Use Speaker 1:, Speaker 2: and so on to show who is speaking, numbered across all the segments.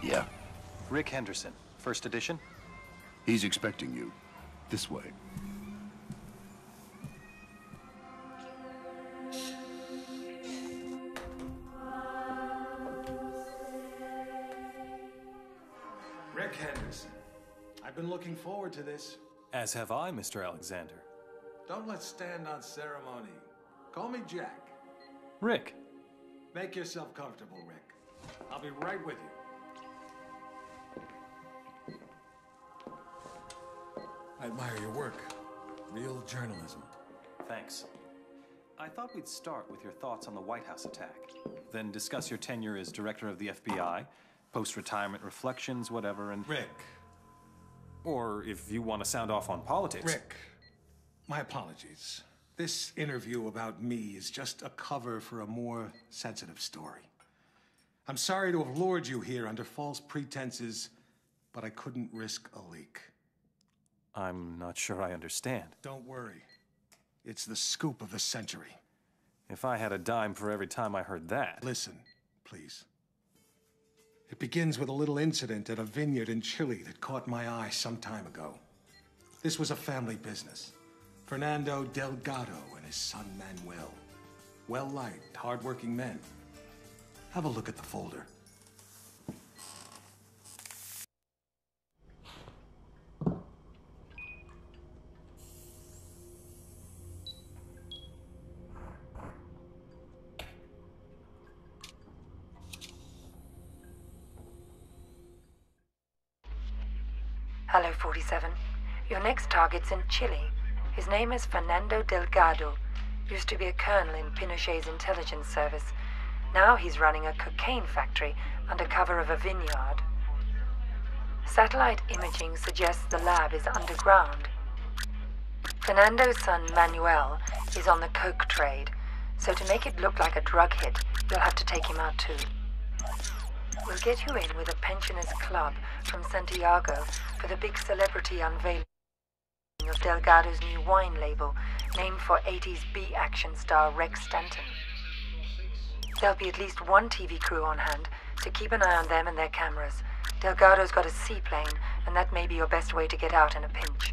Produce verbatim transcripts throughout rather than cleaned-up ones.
Speaker 1: Yeah?
Speaker 2: Rick Henderson, first edition.
Speaker 1: He's expecting you. This way.
Speaker 3: Rick Henderson. I've been looking forward to this.
Speaker 2: As have I, Mister Alexander.
Speaker 3: Don't let's stand on ceremony. Call me Jack.
Speaker 2: Rick.
Speaker 3: Make yourself comfortable, Rick. I'll be right with you. I admire your work. Real journalism.
Speaker 2: Thanks. I thought we'd start with your thoughts on the White House attack. Then discuss your tenure as director of the F B I, post-retirement reflections, whatever, and...
Speaker 3: Rick.
Speaker 2: Or if you want to sound off on politics.
Speaker 3: Rick, my apologies. This interview about me is just a cover for a more sensitive story. I'm sorry to have lured you here under false pretenses, but I couldn't risk a leak.
Speaker 2: I'm not sure I understand.
Speaker 3: Don't worry. It's the scoop of the century.
Speaker 2: If I had a dime for every time I heard that...
Speaker 3: Listen, please. It begins with a little incident at a vineyard in Chile that caught my eye some time ago. This was a family business. Fernando Delgado and his son Manuel. Well-liked, hard-working men. Have a look at the folder.
Speaker 4: Hello, forty-seven. Your next target's in Chile. His name is Fernando Delgado. Used to be a colonel in Pinochet's intelligence service. Now he's running a cocaine factory under cover of a vineyard. Satellite imaging suggests the lab is underground. Fernando's son Manuel is on the coke trade, so to make it look like a drug hit, you'll have to take him out too. We'll get you in with a pensioners club from Santiago for the big celebrity unveiling of Delgado's new wine label, named for eighties B-action star Rex Stanton. There'll be at least one T V crew on hand to keep an eye on them and their cameras. Delgado's got a seaplane, and that may be your best way to get out in a pinch.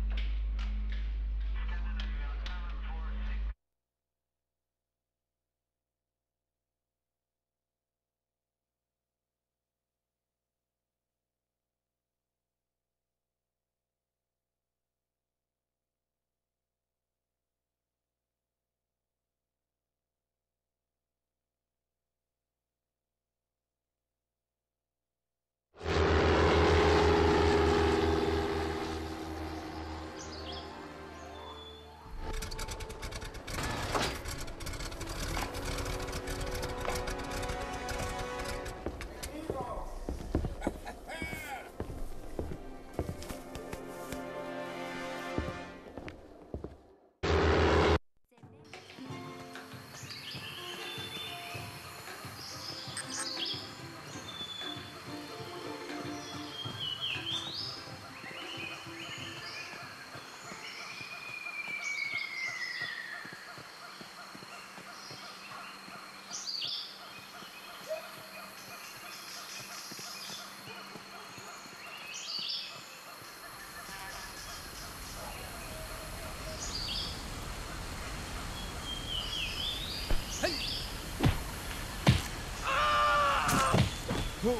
Speaker 5: Whoa.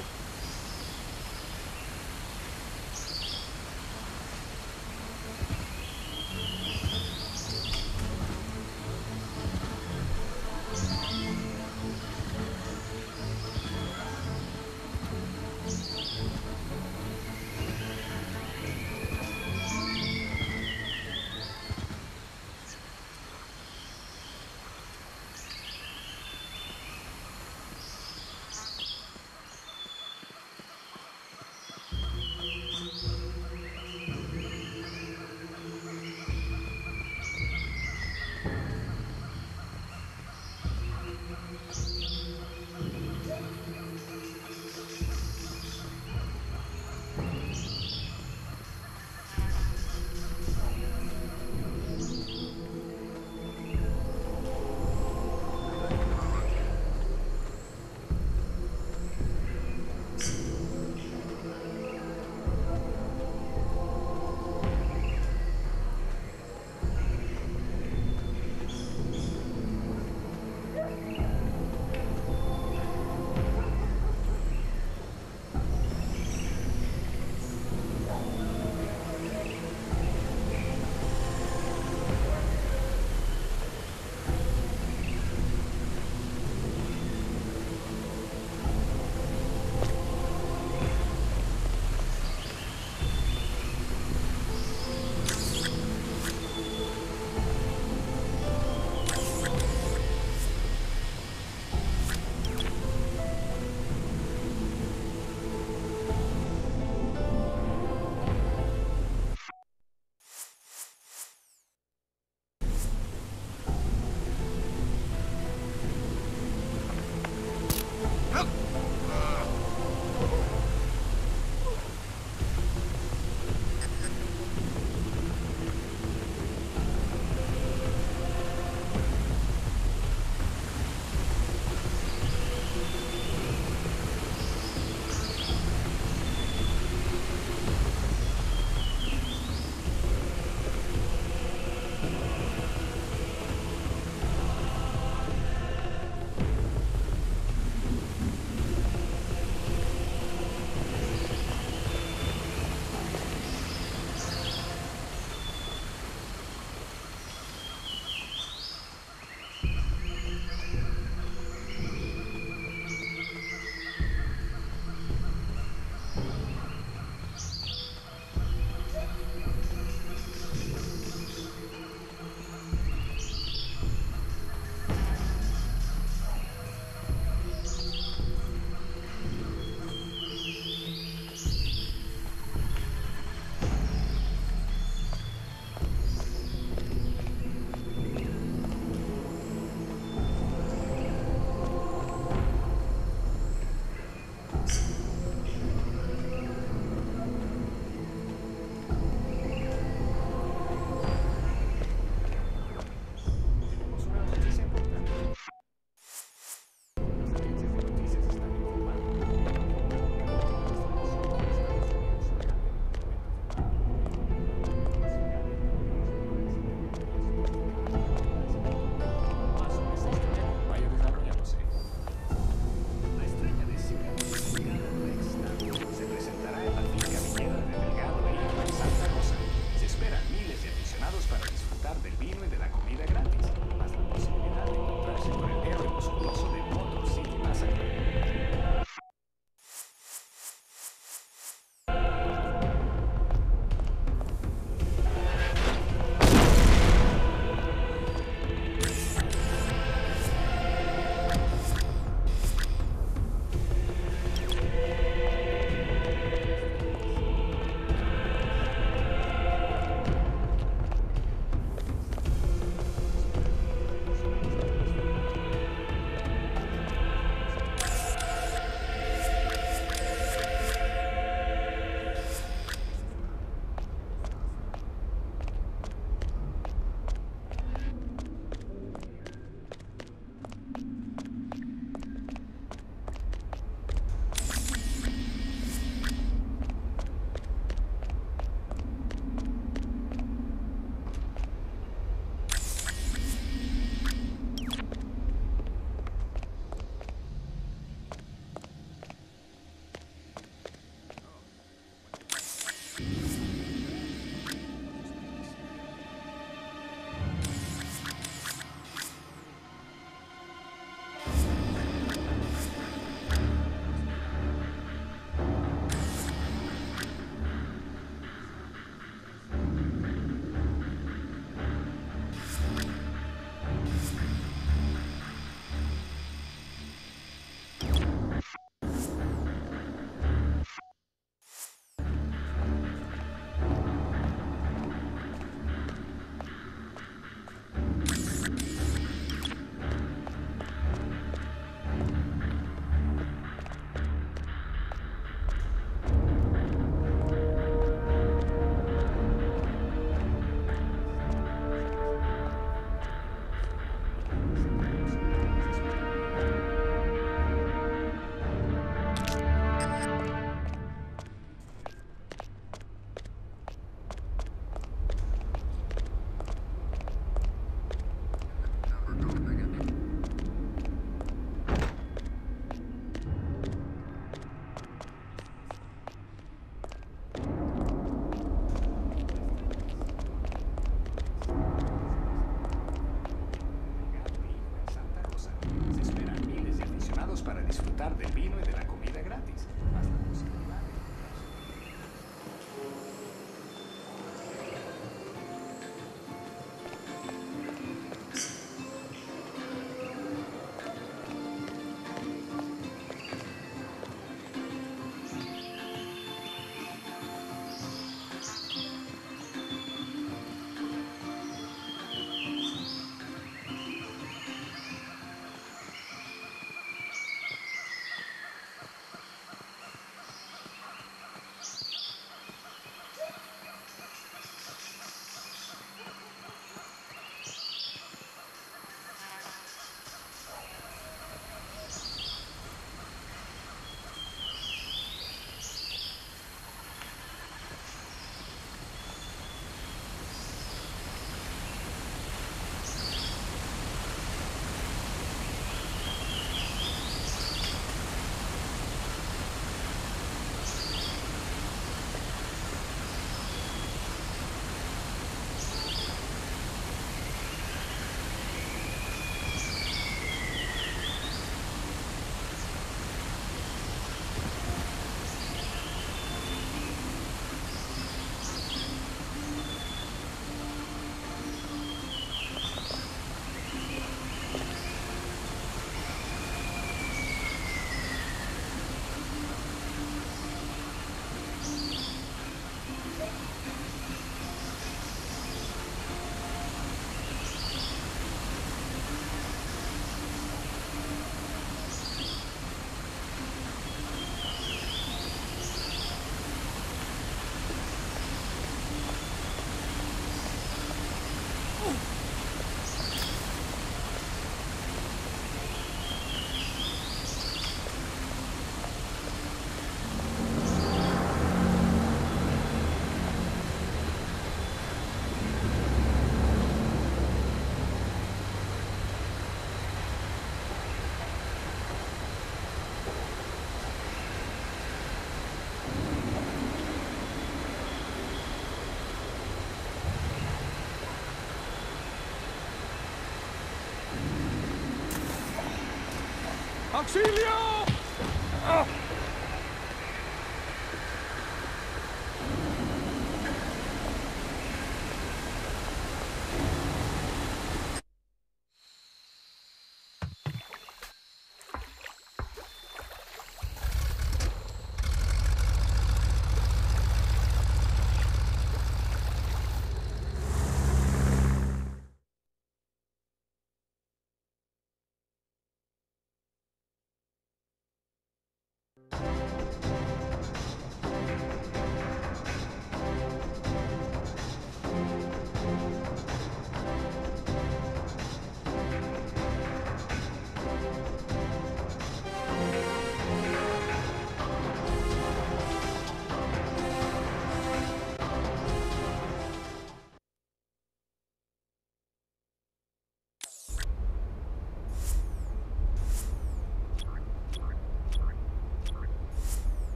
Speaker 3: Auxilio! Oh.